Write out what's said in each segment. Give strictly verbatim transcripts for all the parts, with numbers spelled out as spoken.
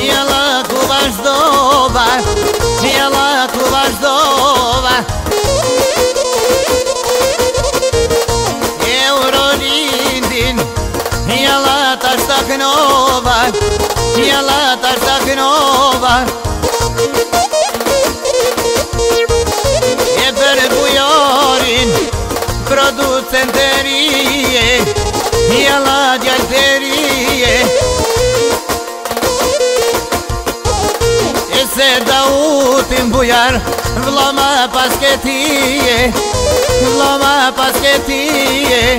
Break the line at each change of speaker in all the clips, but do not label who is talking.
Ela ku vazhdova, ela ku vazhdova. Eurolindin, ela tash taknova, ela tash taknova. E per bujorin, producenterie, ela djalterie. Se dautin bujar, vloma pasketie, vloma pasketie.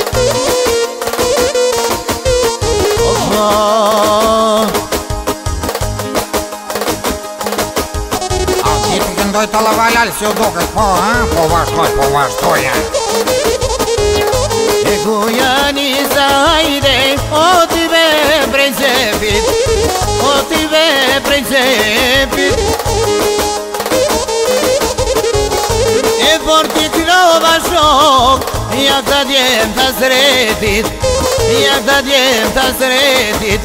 Oh,
A ti ti këndoj të lavalal si u duket, po, ha? Po vazhdoj, po vazhdoja.
E gujani zajde, o ti be prezepit, o ti be prezepit. E por ti knova shok, ja ta djem ta sretit, ja ta djem ta sretit.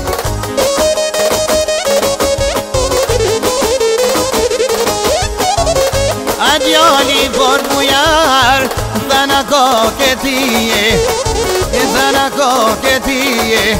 A djali por bujar, dhana koketije, dhana koketije.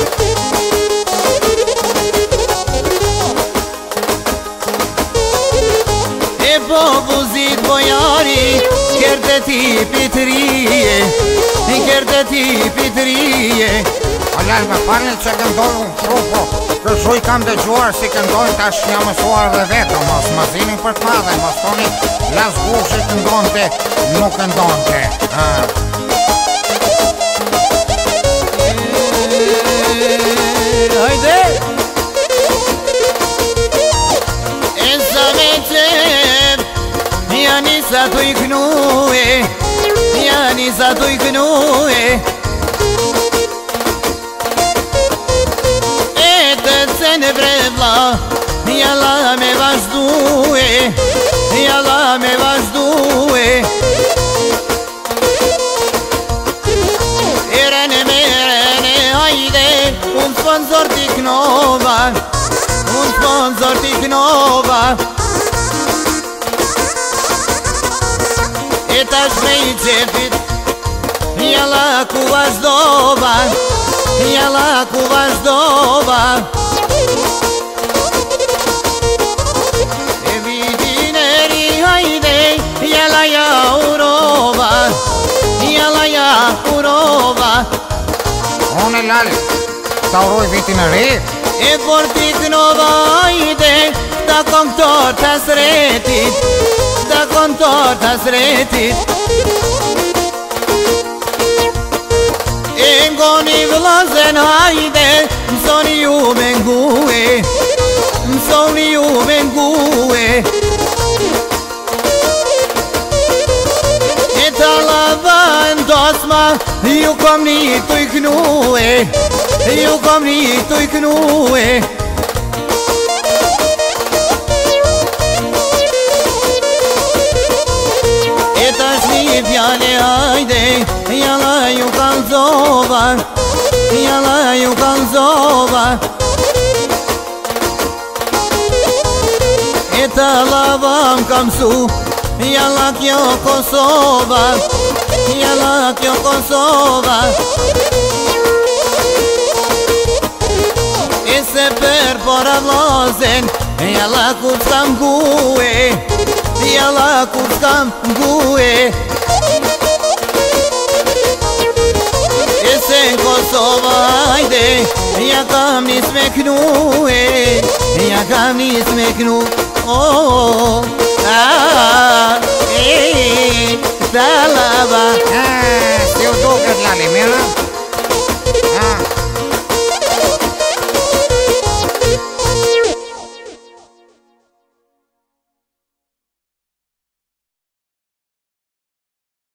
E po buzit bojari, kerte ti pitrije, kerte ti pitrije.
Alal me falni që këndoj unë kështu, po kështu i kam dëgjuar si këndojnë, tash jam mësuar dhe vetëm, mos më zini për të madhe, mos toni Las Gushi këndonte, nuk këndonte.
Hajde! E sa me qep, janë i sa tu i knue, janë i sa tu i knue. Në brevla, jalla me vazhdue, jalla me vazhdue. Erene me erene, hajde, un sponsor t'i knova, un sponsor t'i knova. E tash me i qefit, jalla ku vazhdova, jalla ku vazhdova. E vidineri hajde, jalla ja urova, jalla ja urova.
Unë e lali, ta uroj vitin e re.
E por ti knova hajde, ta kontor të sretit, ta kontor të sretit. E ngoni vëllazen hajde, mësoni ju me ngue, mësoni ju me ngue. E ta lava ndosma, ju kom një të i knue, ju kom një të i knue. E tash një pjale hajde, jalla ju kalzova, jalla ju kalzova. E të lava m'kam su, jalla kjo Kosova, jalla kjo Kosova. E se per pora vlazen, jalla kur s'kam gue, jalla kur s'kam gue. E se në Kosova hajde, ja kam nis me knue, ja kam nis me knu. Oh, ah, eh, ta lava.
Si u duket lali, mira?